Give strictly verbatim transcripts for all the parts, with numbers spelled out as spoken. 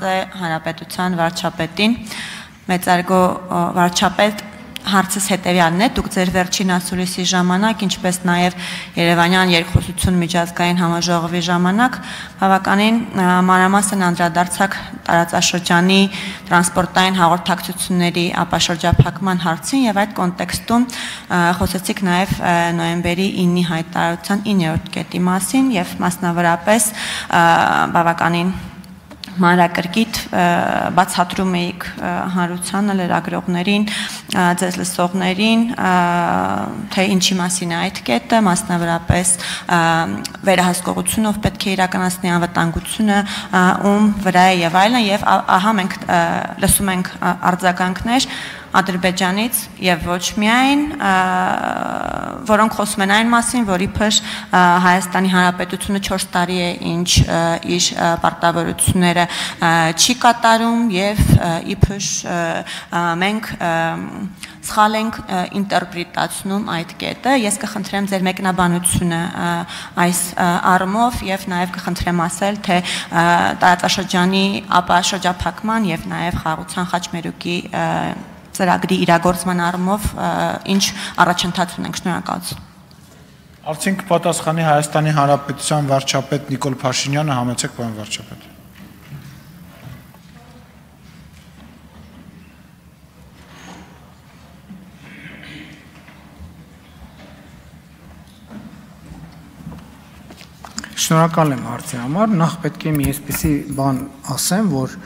է Հանրապետության վարչապետին, մեծարգո վարչապետ, հարցս հետևյալն է, դուք ձեր վերջին ասուլիսի ժամանակ, ինչպես նաև Երևանյան երկխոսություն միջազգային համաժողովի ժամանակ, բավականին մանրամասն անդրադարձակ տարածաշրջանի տրանսպորտային հաղորդակցությունների ապաշրջափակման հարցին եւ այդ կոնտեքստում խոսեցիք նաև նոյեմբերի ինի հայտարարության իններորդ կետի մասին եւ մասնավորապես բավականին մանրակրկիտ բացատրում էիք հանրությանը, լրագրողներին, ձեզ լսողներին, թե ինչի մասին է այդ կետը, մասնավորապես վերահսկողությունը, ով պետք է իրականացնի անվտանգությունը, ում վրա է եւ այլն, եւ ահա մենք լսում ենք արձագանքներ Ադրբեջանից եւ ոչ միայն, որոնք խոսում են այն մասին, որ իբր Հայաստանի Հանրապետությունը չորս տարի է ինչ իր պարտավորությունները չի կատարում եւ իբր մենք սխալ ենք ինտերպրետացնում այդ կետը։ Ես կխնդրեմ ձեր մեկնաբանությունը այս առումով եւ նաեւ կխնդրեմ ասել, թե տարածաշրջանի ապաշրջափակման եւ նաեւ խաղաղության խաչմերուկի ծրագրի իրագործման առումով ինչ առաջընթաց ունենք, շնորհակալություն։ Արդյունք պատասխանի Հայաստանի Հանրապետության վարչապետ Նիկոլ Փաշինյանը, համեցեք պարոն վարչապետ։ Շնորհակալ եմ հարցի համար, նախ պետք է մի այսպիսի բան ասեմ, որ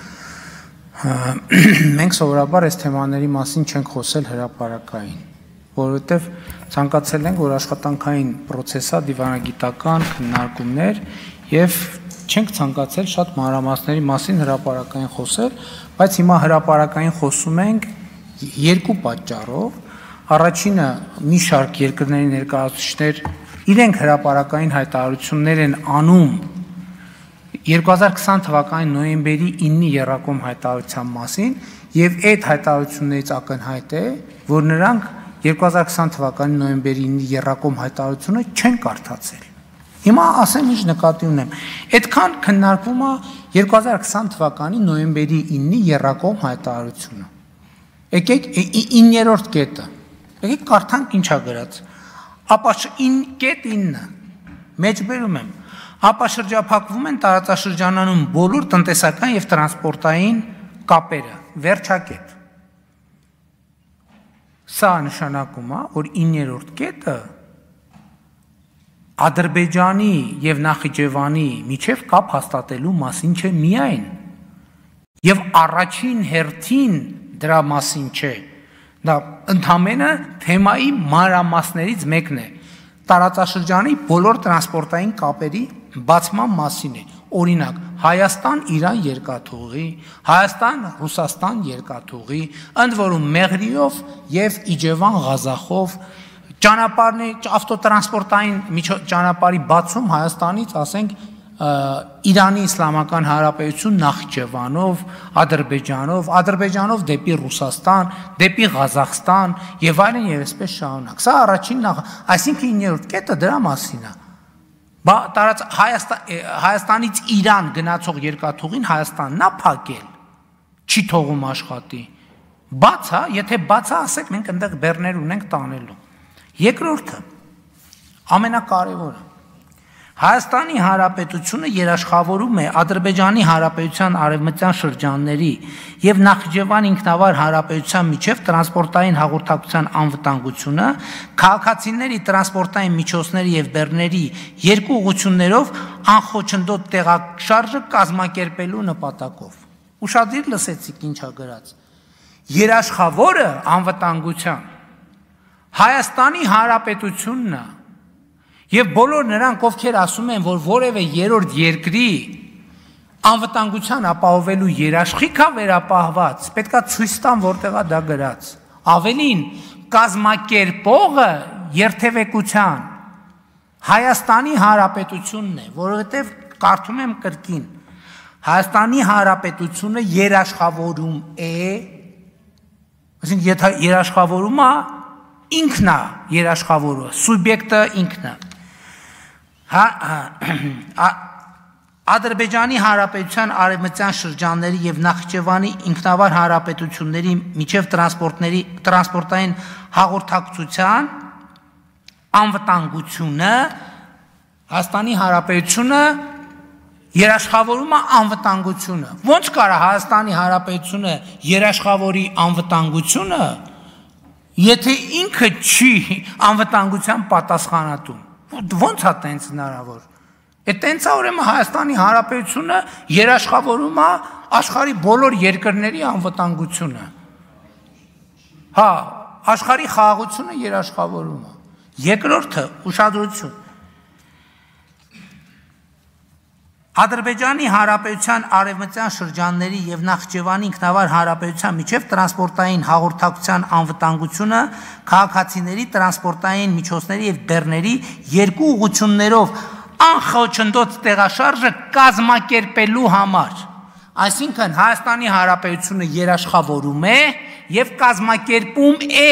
մենք սովորաբար այս թեմաների մասին չենք խոսել հրապարակային, որովհետև ցանկացել ենք, որ աշխատանքային պրոցեսա դիվանագիտական քննարկումներ եւ չենք ցանկացել շատ մանրամասների մասին հրապարակային խոսել, բայց հիմա հրապարակային խոսում ենք երկու պատճառով։ Առաջինը մի շարք երկրների ներկայացուցիչներ իրենք հրապարակային հայտարարություններ են անում երկու հազար քսան թվականի նոյեմբերի ինի եռակոմ հայտարարության մասին եւ այդ հայտարարություններից ակնհայտ է, որ նրանք երկու հազար քսան թվականի նոյեմբերի ինի եռակոմ հայտարարությունը չեն կարդացել։ Հիմա ասեմ ինչ նկատի ունեմ։ Այդքան քննարկվում է երկու հազար քսան թվականի նոյեմբերի ինի եռակոմ հայտարարությունը։ Եկեք իններորդ կետը։ Եկեք կարդանք ինչա գրած։ Ապա կետ ինը մեջբերում եմ ապաշրջափակվում են տարածաշրջանանում բոլոր տնտեսական եւ տրանսպորտային կապերը, վերջակետ։ Սա նշանակում է, որ իններորդ կետը Ադրբեջանի եւ Նախիջևանի միջև կապ հաստատելու մասին չէ միայն, եւ առաջին հերթին դրա մասին չէ։ Դա ընդհանրապես թեմայի մանրամասներից մեկն է։ Տարածաշրջանի բոլոր տրանսպորտային կապերի բացման մասին է, օրինակ Հայաստան-Իրան երկաթուղի, Հայաստան-Ռուսաստան երկաթուղի, ընդ որում Մեղրիով եւ Իջևան-Ղազախով ճանապարհների ավտոտրանսպորտային ճանապարհի բացում Հայաստանից, ասենք, Իրանի Իսլամական Հանրապետություն Նախիջևանով, Ադրբեջանով, Ադրբեջանով դեպի Ռուսաստան, դեպի Ղազախստան եւ այլն եւ այսպես շարունակ։ Սա առաջին նախ, այսինքն իններորդ կետը դրա մասին է։ Բա տարած Հայաստանից Իրան գնացող երկաթուղին Հայաստանն է փակել, չի թողում աշխատի։ Բաց է, եթե բաց է, ասեք մենք այնտեղ բեռներ ունենք տանելու։ Երկրորդը, ամենակարևորը, Հայաստանի Հանրապետությունը երաշխավորում է Ադրբեջանի Հանրապետության արևմտյան շրջանների եւ Նախիջևան ինքնավար հանրապետության միջև տրանսպորտային հաղորդակցության անվտանգությունը, քաղաքացիների տրանսպորտային միջոցների եւ բեռների երկու ուղղություններով անխոչնդոտ տեղաշարժը կազմակերպելու նպատակով։ Ուշադիր լսեցիք ինչա գրած։ Երաշխավորը անվտանգության Հայաստանի Հանրապետությունն է։ Եվ բոլոր նրանք, ովքեր ասում են, որ որևէ երրորդ երկրի անվտանգության ապահովելու երաշխիք է վերապահված, պետքա ցույց տան, որտեղ է դա գրած։ Ավելին, կազմակերպողը երթևեկության Հայաստանի Հանրապետությունն է, որովհետև կարդում եմ կրկին, Հայաստանի Հանրապետությունը երաշխավորում է, այսինքն եթե երաշխավորում է, ինքն է երաշխավորը, սուբյեկտը ինքն է։ Ադրբեջանի Հանրապետության արևմտյան շրջանների եւ Նախիջևանի ինքնավար հանրապետությունների միջև տրանսպորտների տրանսպորտային հաղորդակցության անվտանգությունը Հայաստանի Հանրապետությունը երաշխավորում է անվտանգությունը։ Ոնց կարա Հայաստանի Հանրապետությունը երաշխավորի անվտանգությունը, եթե ինքը չի անվտանգության պատասխանատուն։ Ոնց է տենց հնարավոր։ Այդտենց է ուրեմն Հայաստանի Հանրապետությունը երաշխավորում է աշխարհի բոլոր երկրների անվտանգությունը։ Հա, աշխարհի խաղաղությունը երաշխավորում է։ Երկրորդը ուշադրություն։ Ադրբեջանի Հանրապետության արևմտյան շրջանների եւ Նախիջևանի ինքնավար հանրապետության միջև տրանսպորտային հաղորդակցության անվտանգությունը քաղաքացիների տրանսպորտային միջոցների եւ բեռների երկու ուղղություններով անխոչնդոտ տեղաշարժը կազմակերպելու համար։ Այսինքն Հայաստանի Հանրապետությունը երաշխավորում է եւ կազմակերպում է։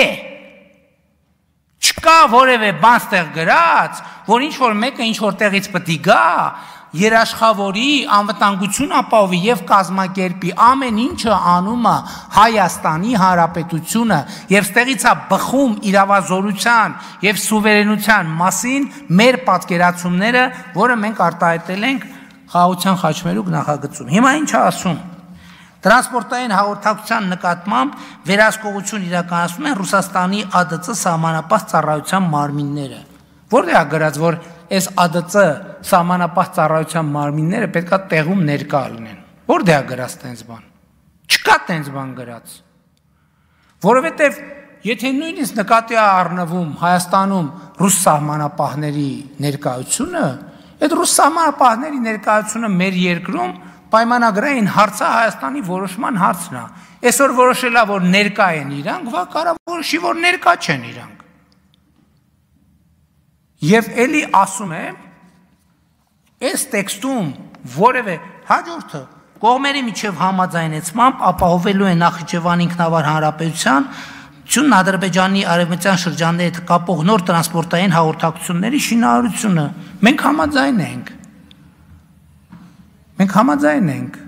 Չկա որևէ բան ստեղ գրած, որ ինչ որ մեկը ինչ որ տեղից պետք է գա, երաշխավորի, անվտանգություն ապահովի եւ կազմակերպի ամեն ինչը անում է Հայաստանի Հանրապետությունը եւ ստեղից է բխում իրավազորության եւ սուվերենության մասին մեր պատկերացումները, որը մենք արտահայտել ենք խաղաղության խաչմերուկ նախագծում։ Հիմա ինչ է ասում։ Տրանսպորտային հաղորդակցության նկատմամբ վերահսկողություն իրականացնում են Ռուսաստանի ԱԴՑ սահմանապահ ծառայության մարմինները։ Որտեղ է գրած, որ այս ԱԴՑ սահմանապահ ծառայության մարմինները պետքա տեղում ներկա լինեն։ Որտեղ է գրած տենց բան։ Չկա տենց բան գրած։ Որովհետև եթե նույնիսկ նկատի է առնվում Հայաստանում ռուս սահմանապահների ներկայությունը, այդ ռուս սահմանապահների ներկայությունը մեր երկրում պայմանագրային հարցը Հայաստանի որոշման հարցն է։ Այսօր որոշելա, որ ներկա են իրանք, վա կարա որոշի, որ ներկա չեն իրանք։ Եվ էլի ասում է, այս տեքստում որևէ հաջորդը կողմերի միջև համաձայնեցմամբ ապահովելու է Նախիջևանի ինքնավար հանրապետության Ություն Ադրբեջանի արևմտյան շրջանների հետ կապող նոր տրանսպորտային հաղորդակցությունների շինարարությունը։ Մենք համաձայն ենք։ Մենք համաձայն ենք։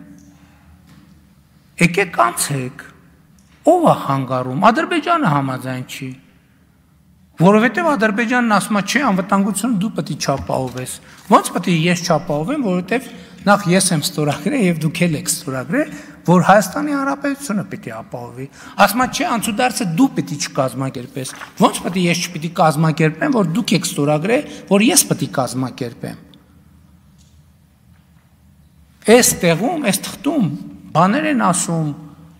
Եկեք անցեք։ Ո՞վ է խանգարում։ Ադրբեջանը համաձայն չի։ Որովհետև Ադրբեջանն ասում է, չէ, անվտանգությունը դու պետք է չապահովես։ Ոնց պետք է ես չապահովեմ, որովհետև նախ ես եմ ստորագրել եւ դուք էլ եք ստորագրել, որ Հայաստանի Հանրապետությունը պետք է ապահովի։ Ասում է, չէ, անցուդարձը դու պետք է չկազմակերպես։ Ոնց պետք է ես չպետք է կազմակերպեմ, որ դուք եք ստորագրել, որ ես պետք է կազմակերպեմ։ Այս տեղում, այս թղթում բաներ են ասում,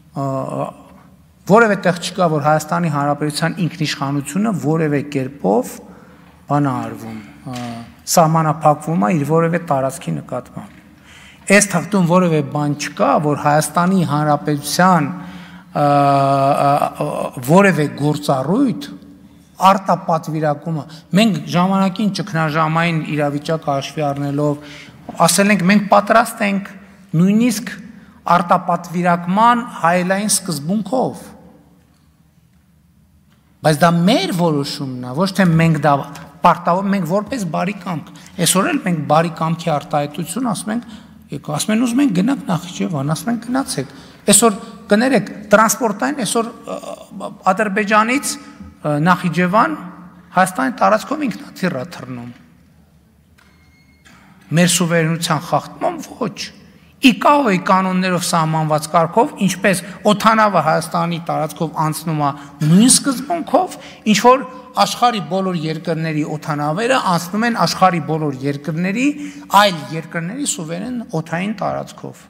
որևէ տեղ չկա, որ Հայաստանի Հանրապետության ինքնիշխանությունը որևէ կերպով բան է արվում, սահմանափակվում է իր որևէ տարածքի նկատմամբ։ Այս թղթում որևէ բան չկա, որ Հայաստանի Հանրապետության որևէ գործառույթ արտապատվիրակումը, մենք ժամանակին ճգնաժամային իրավիճակը հաշվի առնելով ասել ենք, մենք պատրաստ ենք նույնիսկ արտապատվիրակման հայելային սկզբունքով։ Բայց դա մեր որոշումն է, ոչ թե մենք դա պարտավոր, մենք որպես բարի կամք։ Այսօր էլ մենք բարի կամքի արտահայտություն ասում ենք, եկեք, ասում են ուզում ենք գնանք Նախիջևան, ասում ենք գնացեք։ Այսօր կներեք, տրանսպորտային այսօր Ադրբեջանից Նախիջևան Հայաստանի տարածքով ինքնաթիռ է թռնում։ Մեր սուվերենության խախտման ոչ։ ԻԿԱՕ-ի կանոններով սահմանված կարգով, ինչպես օդանավը Հայաստանի տարածքով անցնում է նույն սկզբունքով, ինչ որ աշխարհի բոլոր երկրների օդանավերը անցնում են աշխարհի բոլոր երկրների, այլ երկրների սուվերեն օդային տարածքով։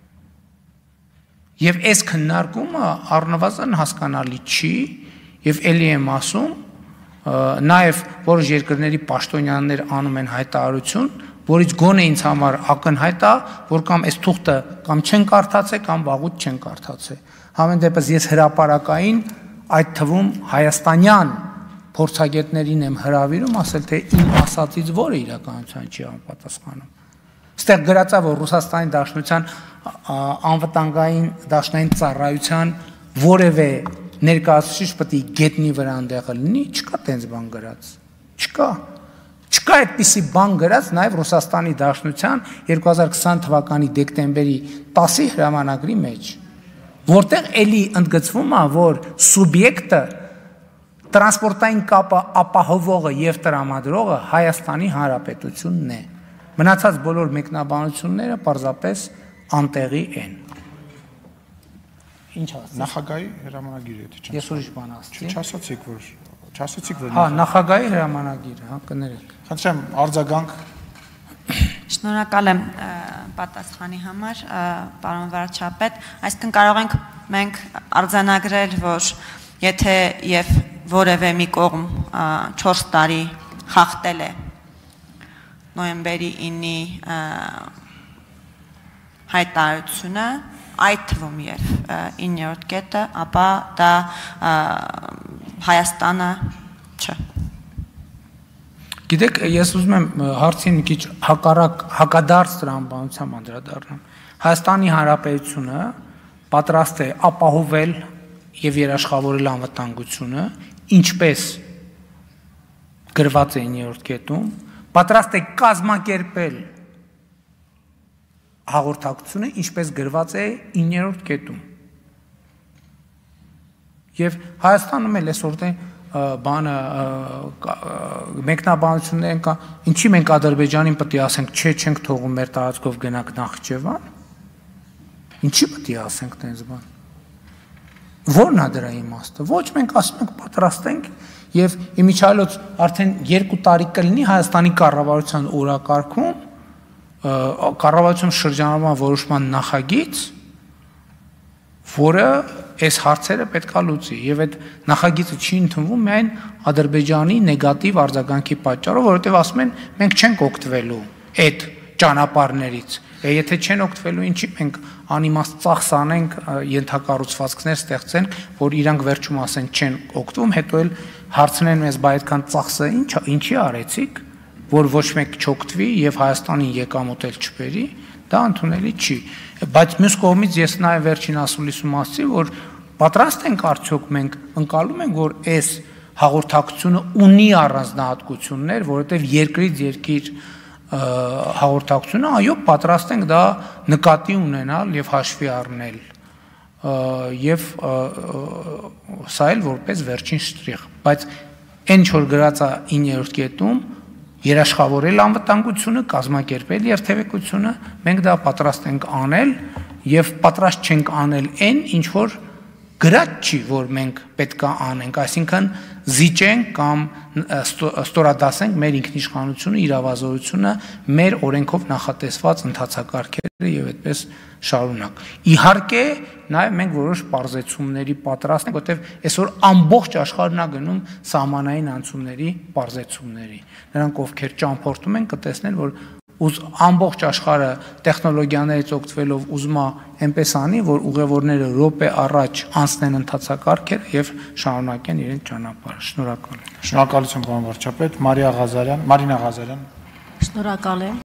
Եվ այս քննարկումը առնվազն հասկանալի չի, եւ ելի եմ ասում, նաեւ որոշ երկրների պաշտոնյաներ անում են հայտարարություն, որից գոնե ինձ համար ակնհայտ է, որ կամ այս թուղթը կամ չեն կարդացել, կամ վաղուց չեն կարդացել։ Համեն դեպս ես հրապարակային այդ թվում հայաստանյան փորձագետներին եմ հրավիրում, ասել թե իմ ասածից որը իրականության չի անպատասխանում։ Ստեղ գրած է, որ Ռուսաստանի Դաշնության անվտանգային դաշնային ծառայության որևէ ներկայացուցիչ պետք է գետնի վրա ընդեղը լինի, չկա տենց բան գրած։ Չկա։ Չկա այդպիսի բան գրած նաև Ռուսաստանի Դաշնության երկու հազար քսան թվականի դեկտեմբերի տասի հրամանագրի մեջ, որտեղ էլի ընդգծվում է, որ սուբյեկտը տրանսպորտային կապը ապահովողը եւ տրամադրողը Հայաստանի Հանրապետությունն է։ Մնացած բոլոր մեկնաբանությունները պարզապես անտեղի են։ Ինչ ասած։ Նախագահի հրամանագիրը եթե չեմ։ Ես ուրիշ բան ասացի։ Չասացիք, որ չասացիք, որ Հա, նախագահի հրամանագիրը, հա, կներեք։ Խնդրեմ, արձագանք։ Շնորհակալ եմ պատասխանի համար, պարոն վարչապետ, այսինքն կարող ենք մենք արձանագրել, որ եթե եւ որևէ մի կողմ չորս տարի խախտել է նոյեմբերի ինի հայտարարությունը, այդ թվում եւ իններորդ կետը, ապա դա Հայաստանը չէ։ Գիտեք, ես ուզում եմ հարցին մի քիչ հակառակ հակադարձ տրամաբանությամբ անդրադառնամ։ Հայաստանի Հանրապետությունը պատրաստ է ապահովել եւ երաշխավորել անվտանգությունը, ինչպես գրված է իններորդ կետում, պատրաստ է կազմակերպել հաղորդակցությունը, ինչպես գրված է իններորդ կետում։ Եվ Հայաստանում էլ այսօր բանը մեկնաբանություններ են կա, ինչի մենք Ադրբեջանին պետք է ասենք, չէ, չենք թողում մեր տարածքով գնանք Նախիջևան, ինչի պետք է ասենք տենց բան։ Որն է դրա իմաստը։ Ոչ, մենք ասում ենք պատրաստ ենք եւ իմիջիայլոց արդեն երկու տարի կլինի Հայաստանի կառավարության օրակարգում կառավարություն շրջանառման որոշման նախագիծ, որը այս հարցերը պետք է լուծի եւ այդ նախագիծը չի ընդունվում միայն Ադրբեջանի նեգատիվ արձագանքի պատճառով, որովհետեւ ասում են մենք չենք օգտվելու այդ ճանապարհներից։ Եթե չեն օգտվելու, ինչի մենք անիմաստ ծախս անենք, ենթակառուցվածքներ ստեղծենք, որ իրանք վերջում ասեն չեն օգտվում, հետո էլ հարցնեն մեզ, բա այդքան ծախսը ինչ ինչի արեցիք, որ ոչ մեկ չօգտվի եւ Հայաստանին եկամուտ էլ չբերի, դա ընդունելի չի։ Բայց մյուս կողմից ես նաեւ վերջին ասուլիսում ասացի, որ պատրաստ ենք արդյոք մենք ընկալում ենք, որ այս հաղորդակցությունը ունի առանձնահատկություններ, որովհետեւ երկրից երկիր հաղորդակցությունը, այո, պատրաստ ենք դա նկատի ունենալ եւ հաշվի առնել եւ սա էլ որպես վերջին շտրիխ, բայց այն ինչ որ գրած է իններորդ կետում երաշխավորել անվտանգությունը, կազմակերպել երթևեկությունը, մենք դա պատրաստ ենք անել եւ պատրաստ չենք անել այն, ինչ որ գրած չի, որ մենք պետք է անենք, այսինքն զիջենք կամ ստորադասենք մեր ինքնիշխանությունը, իրավազորությունը, մեր օրենքով նախատեսված ընթացակարգերը եւ այդպես շարունակ։ Իհարկե, նաեւ մենք որոշ պարզեցումների պատրաստ ենք, որտեղ այսօր ամբողջ աշխարհն է գնում սահմանային անցումների պարզեցումների։ Նրանք ովքեր ճամփորդում են, կտեսնեն, որ ուզ ամբողջ աշխարհը տեխնոլոգիաներից օգտվելով ուզում է այնպես անի, որ ուղևորները րոպե առաջ անցնեն ընթացակարգեր եւ շարունակեն իրենց ճանապարհը։ Շնորհակալ եմ։ Շնորհակալություն, պարոն վարչապետ, Մարիա Ղազարյան, Մարինա Ղազարյան։ Շնորհակալ եմ։